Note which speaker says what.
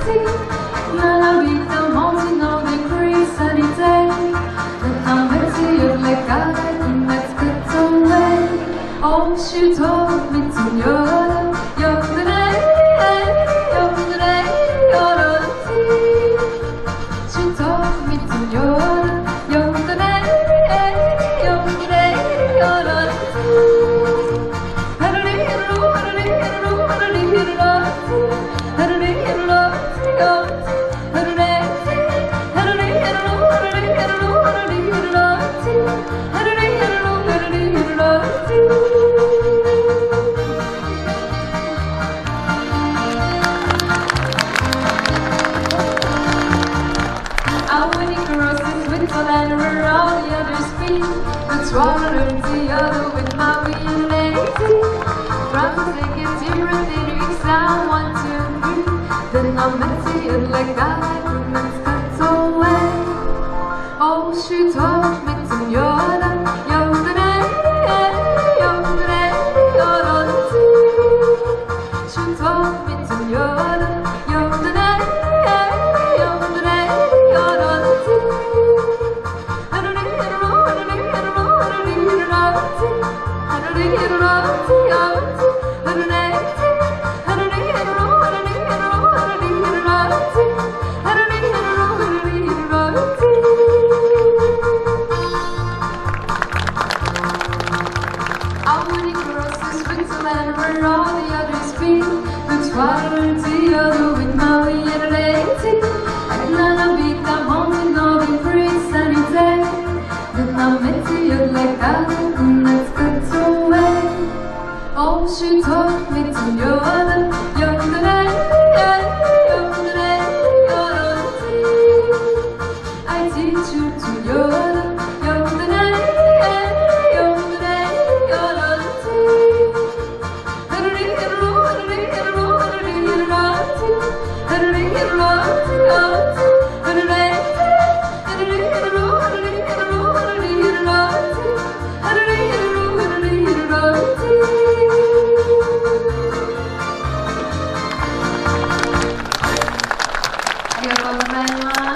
Speaker 1: 並びた文字のびっくりされて眺めてゆれがlet's get away 欧许多名字有了有的嘞有的嘞有的许多名字有了有的嘞有的嘞有的And we're all the other speed. Let's water the other with my reality. Try to take it different lyrics down 1, 2, 3. Then I'm meant to you like I can let's cut away. Oh, she told me to yoda, yoda, yoda, yoda. She told me to yoda, yoda, yoda, yoda. Where all the others be, let's water the other with my reality. And I'll be the moment of the free sunny day. Then I'll meet you like I and let's get away. Oh, she told me to yoda, yoda, yoda, yoda. I teach you to yoda, yoda, yoda, yoda. Gracias.